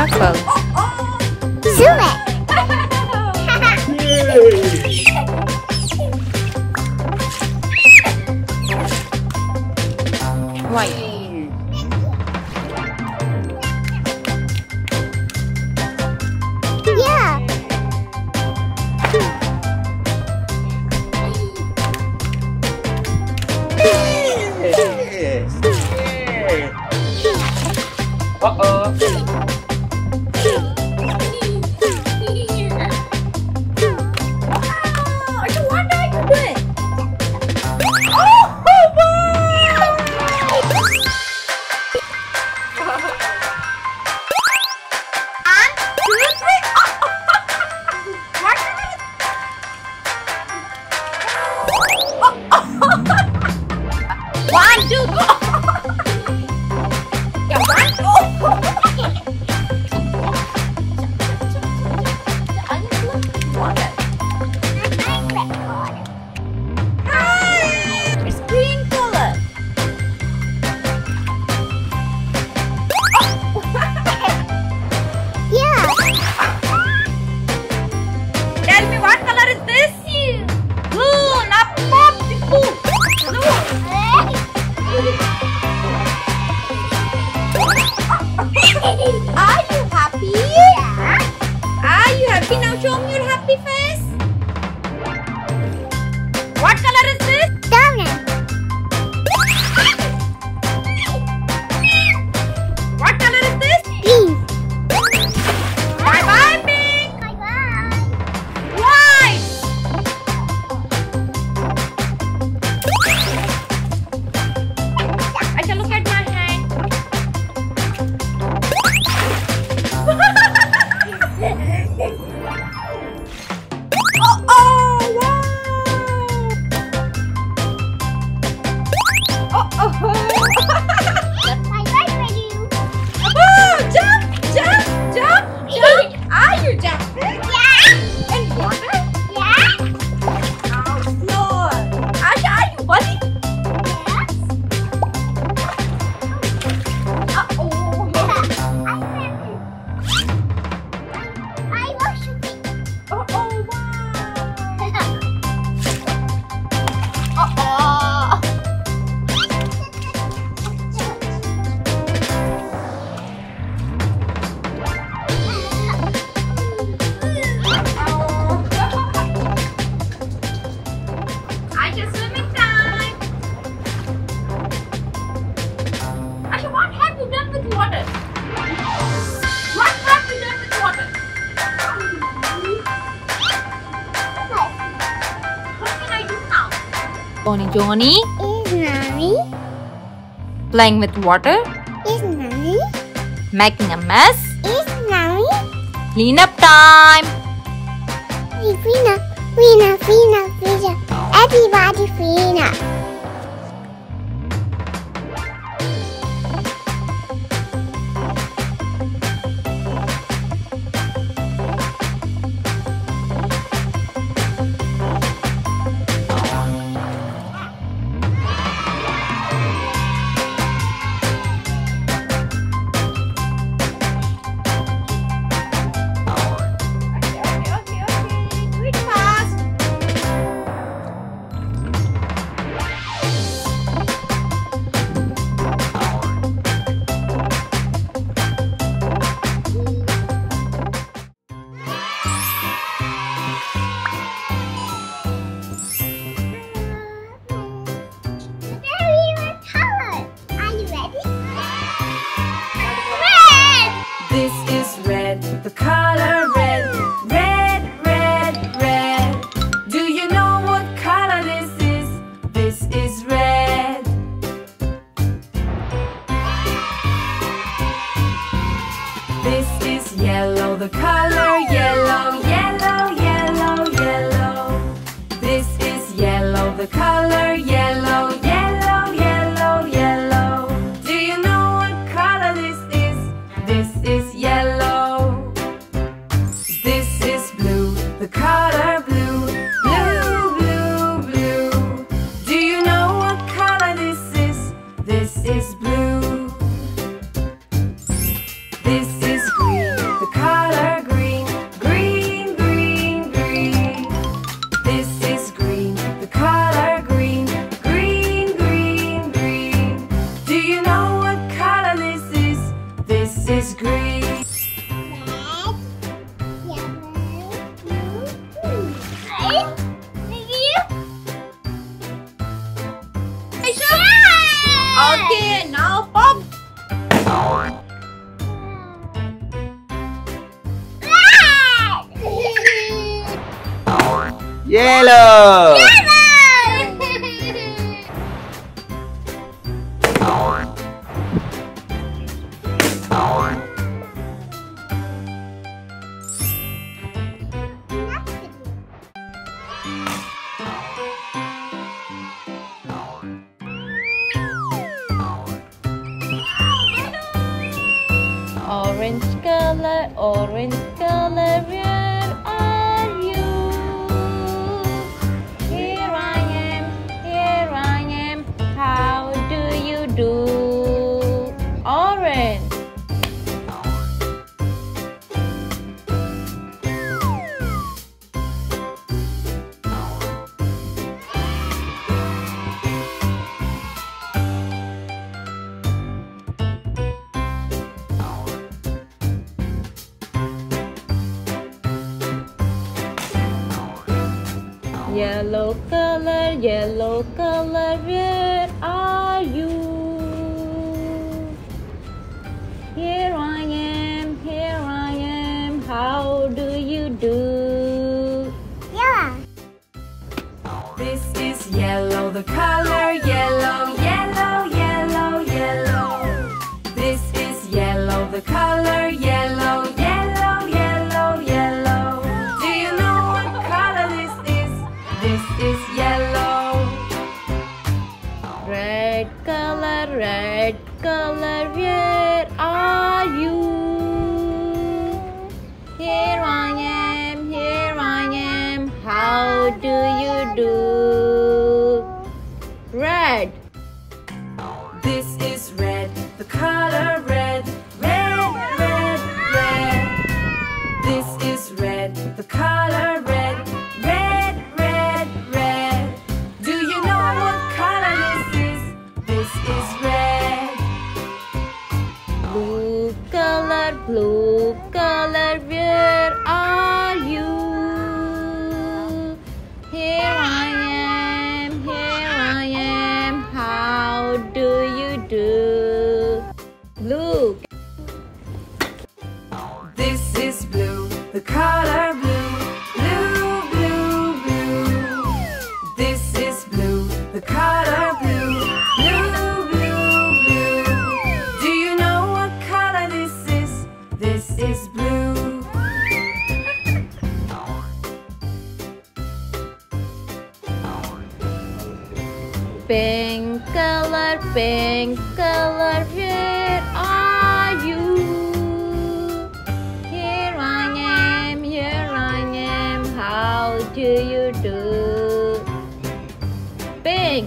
purple. Zoom it. White. Yeah. Uh-oh. What are you doing? One, two, go! Yeah, one, go! It's green color. Yeah. Tell me what color is this? Blue, not pop. Blue. Are you happy? Are you happy? Now show me your happy face. What color is this? Donut. What color is this? Green. Bye bye, pink. Bye-bye. White. I shall look at my hand. Oh, wow. Bye-bye for you. Oh, jump, jump, jump, jump. Are you jumping? Yeah. In water? Yeah. How slow. Asha, are you funny? Yes. Uh-oh. I wash your feet. Uh-oh, wow. Uh-oh. Asha, swimming time. Asha, what have you done with water? What have you done with water? What can I do now? Johnny, Is mommy? playing with water, Is mommy? making a mess. Is mommy? Clean up time. Fina, Fina, Fina, Fina. Everybody Fina. Okay. Do it fast. Very color. Are you ready? Red. This is red, the color red. Red, red, red. Do you know what color this is? This is red. This is yellow, the color yellow. Yellow, yellow, yellow. This is yellow, the color yellow. Yellow, yellow, yellow. Do you know what color this is? This is yellow. This is blue, the color blue. Blue, blue, blue. Do you know what color this is? This is blue. This is green, Yellow. Orange color, where are you? Here I am, how do you do? Orange. Yellow color, where are you? Here I am, how do you do? Yeah. This is yellow, the color yellow, yellow, yellow, yellow. This is yellow, the color yellow, yellow, yellow, yellow. Do you know what color this is? This is yellow. Red color, where are you? Here I am, how do you do? Red. This is red, the color red, red, red, red. This is red, the color red, red, red, red. Do you know what color this is? This is red. Blue color, where are you? Here I am, how do you do? Blue. This is blue, the color blue, blue, blue, blue. This is blue, the color blue, blue, blue, blue. Do you know what color this is? This is blue. Pink color, where are you? Here I am, how do you do? Pink.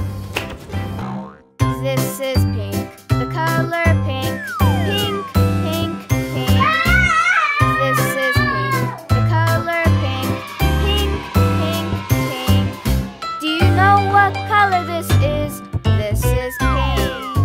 This is pink, the color pink, pink, pink, pink. This is pink, the color pink, pink, pink, pink. Do you know what color this is? This is pink.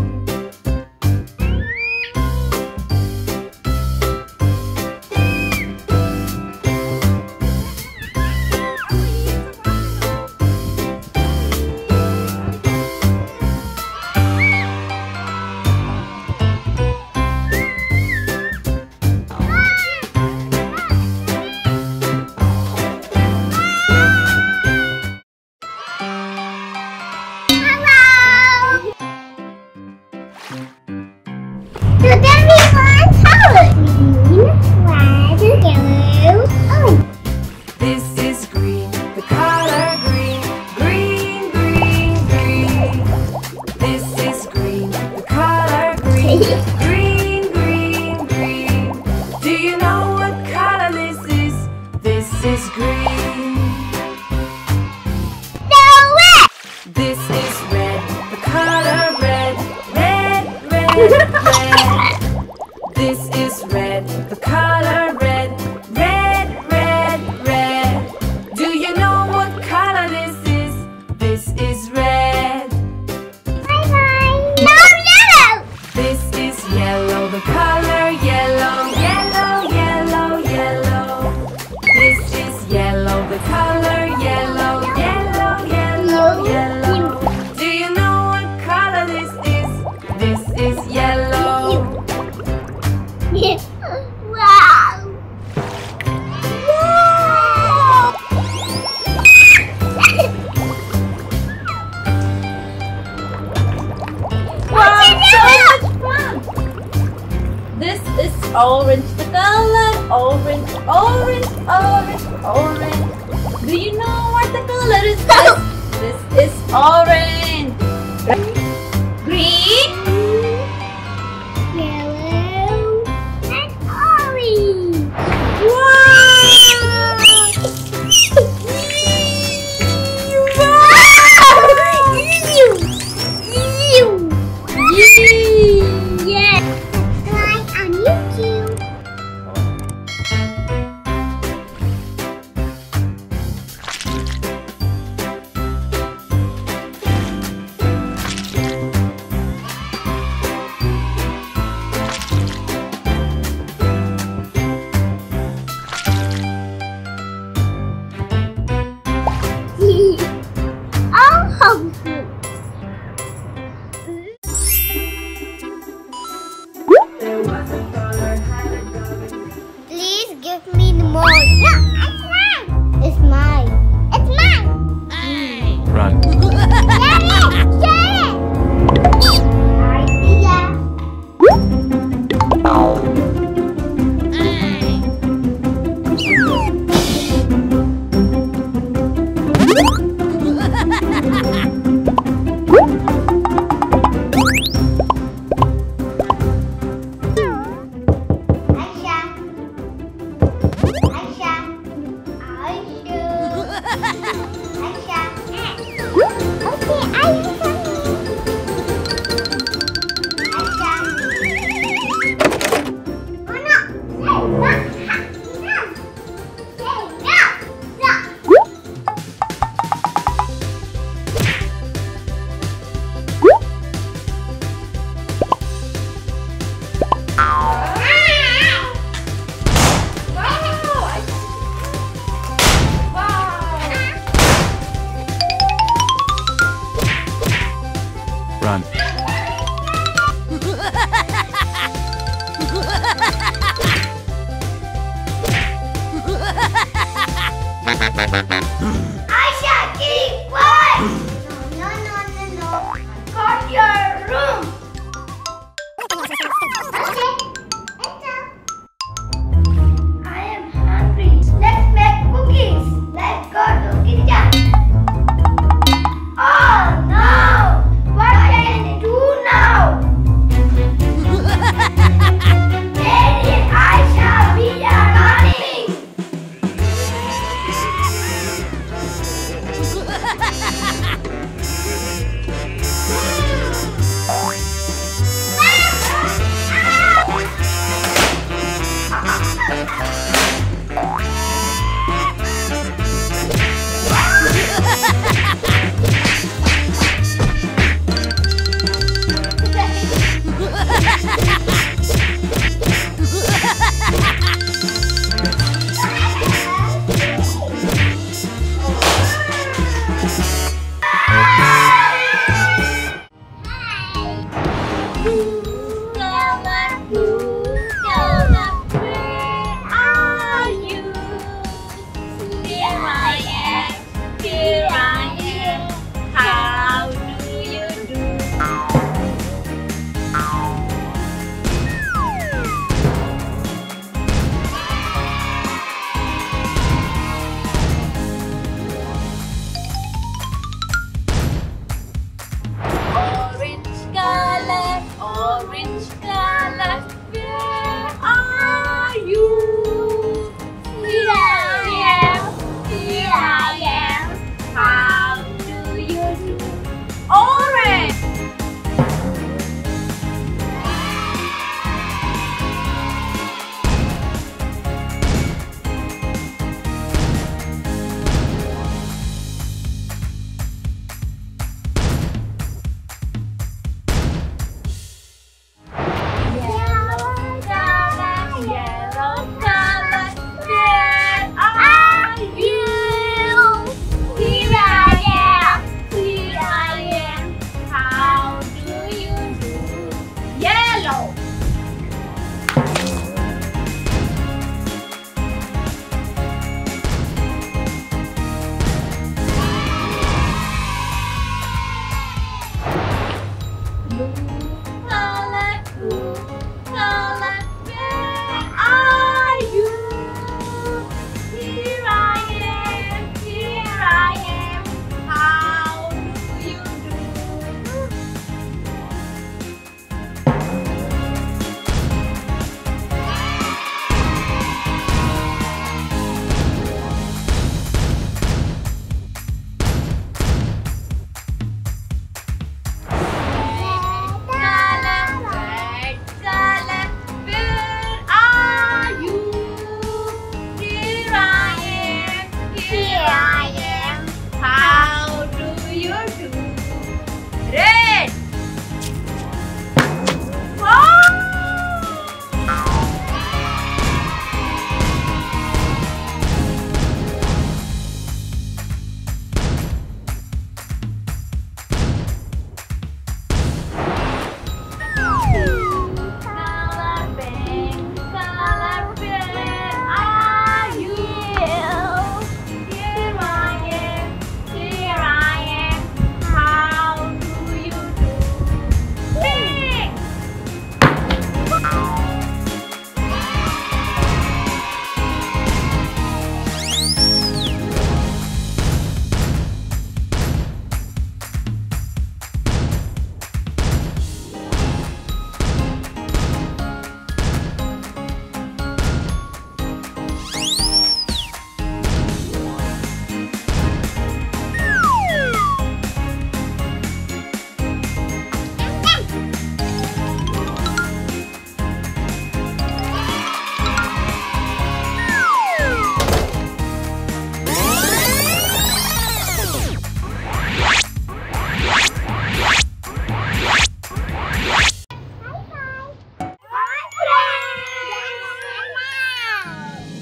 So then we want colors. Green, red, yellow, orange. This is green, the color green, green, green, green. This is green, the color green, green, green, green. Do you know what color this is? This is green. No way! This is red, the color red, red, red, red. This is red, the color red, red, red, red. Do you know what color this is? This is red. Bye-bye. No, yellow! This is yellow, the color yellow, yellow, yellow, yellow. This is yellow, the color yellow, yellow, yellow, yellow. Do you know what color this is? This is yellow. Wow! Orange the color. Orange, orange, orange, orange. Do you know what the color is this? This is orange. Green. Yellow and orange. Yes. Subscribe on YouTube. Please give me the more. No, it's mine. It's mine. It's mine. Run. Share it. Idea. Run. Aisha, keep quiet! No. Go to your room! Okay, I am hungry. Let's make cookies. Let's go to kitchen. Oh no! What can I do now? Daddy, Aisha, we are running!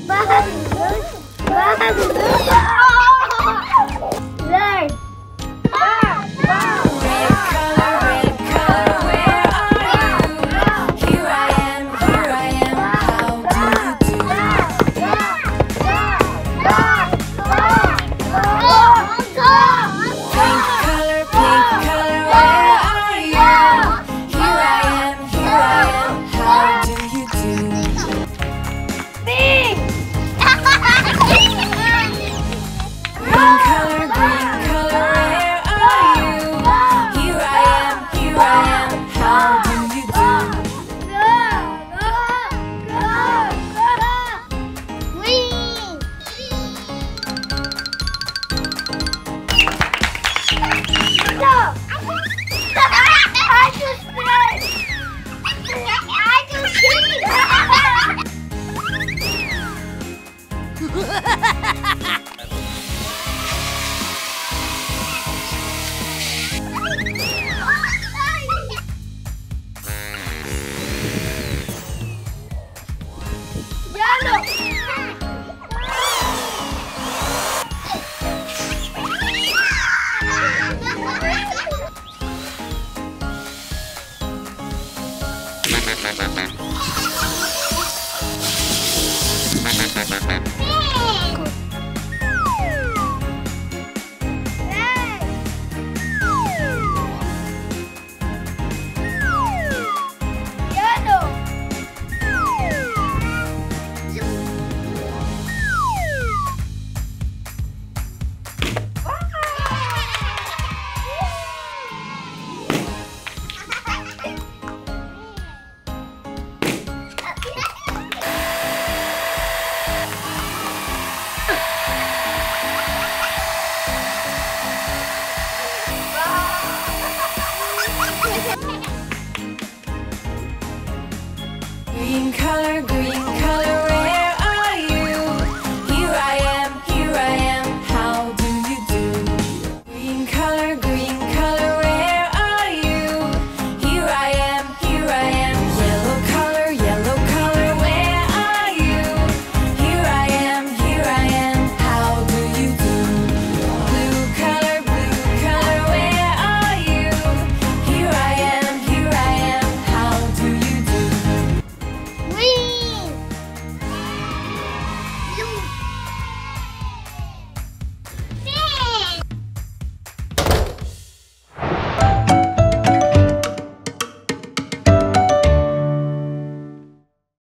Learn. Red color, where are you? Here I am, how do you do? Pink color, where are you? Here I am, how do you do? Pink. Green color, where are you? Here I am, how do you do? Yellow.